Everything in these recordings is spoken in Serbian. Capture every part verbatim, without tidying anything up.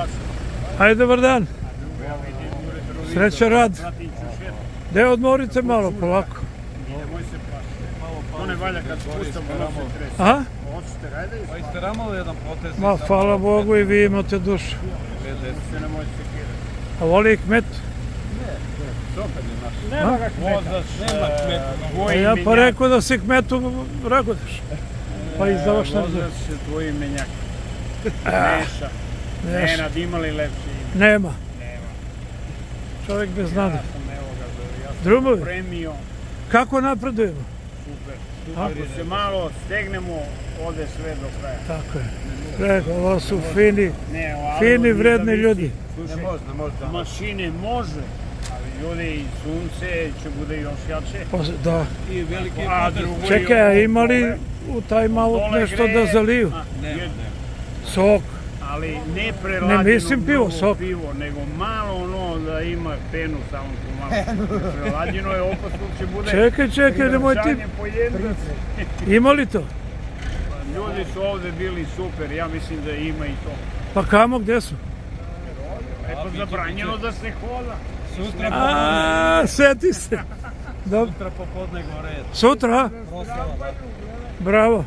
Hajde, dobar dan. Sreća rad. Gde odmorite malo, polako. To ne valja kad spustamo noće tresi. Aha? Hoćete rajde? Pa iste ramali jedan potez. Ma, hvala Bogu i vi imate dušu. Se ne možete sekirati. A voli kmet? Nema ga kmeta. Nema kmeta. A ja pa rekao da si kmetu ragodaš. Pa izdavaš na Vozač tvoji menjak. Neša. Nenad, ima li lepše ime? Nema. Nema. Čovjek bez nade. Ja sam evo ga zove. Ja sam Drugovi? premio. Kako napredujemo? Super. Ako se malo stegnemo, ode sve do kraja. Tako je. Preko, ovo su fini, Ne, ali fini, vredni ljudi. Slušaj, Ne može, ne može. mašine može, ali ljudi i sunce će bude još jače. Posle- Da. I veliki A potez. drugo Čekaj, a ima li u taj malo dole nešto greje. da zaliju? A, Ne, jer- ne. Sok. Ali ne prelađeno Ne mislim pivo, mnogo sok. pivo, nego malo ono da ima penu samo tu malo. Prelađeno je opasno će bude Čekaj, čekaj, nemoj ti. privržanje po jednu. Ima li to? Ljudi su ovde bili super, ja mislim da ima i to. Pa kamo, gde su? Eto, zabranjeno da se hoda. Sutra A, seti se. Dobro. Sutra popodne gore. Sutra, a? Proslava, da. Bravo.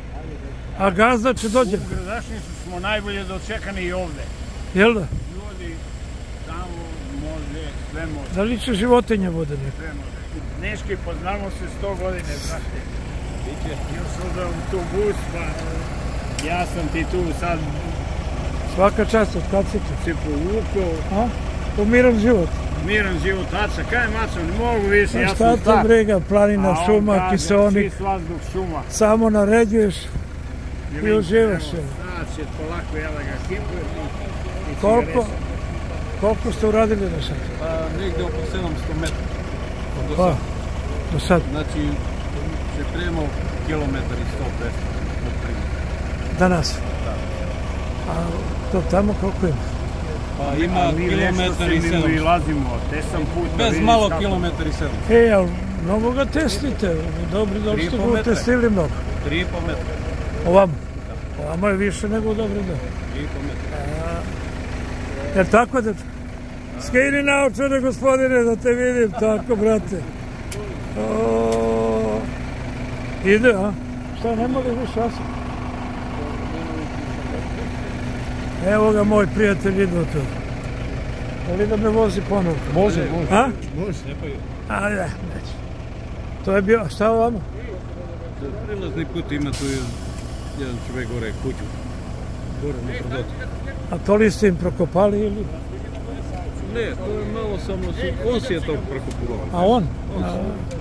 A gazda će dođe, U Gradašnicu smo najbolje dočekani i ovde. jel da? Ljudi, tamo može, sve može, Da li će životinja bude neka? sve može. Neški, poznamo se sto godine, znate. Još od autobus, pa ja sam ti tu sad Svaka čast, od kad si tu? se povukao. A? Umiran život. Miran život, Aca, kaj Maco, ne mogu više, A ja šta sam te star. briga, planina, A on šuma, kaže, kiseonik, čist vazduh, šuma. samo naređuješ i vidim, uživaš. evo, Sad će polako, ja da ga kipujem i, i Koliko? cigaresa. Koliko ste uradili do sad? Pa negde oko sedamsto metara. Do Pa, sad. do sad. Znači, se premo kilometar i sto pedeset. Danas. A to tamo koliko ima? Pa ima A mi nešto kilometar se i mi sedamsto. ulazimo, te sam put da Bez vidiš malo kako- kilometar i sedamsto. E, ali mnogo ga testite. Dobri, dobro Tri ste i po ga metra. utestili mnogo. Tri i po metra. Ovamo. Ovamo je više nego u dobri dan. Tri i po metra. Jel tako da... Skini naočare, gospodine, da te vidim. Tako, brate. O, ide, a? Šta, nema li više šasa? Evo ga, moj prijatelj, ide tu. Ali da me vozi ponovno. Može, može. A? Može. Ne pa je. A, ne, neće. To je bio, šta ovamo? Prilazni put ima tu jedan čovjek gore kuću. Gore na Prdotu. A to li ste im prokopali ili? Ne, to je malo samo su... On si je to prokupuvao. A on? On A, si.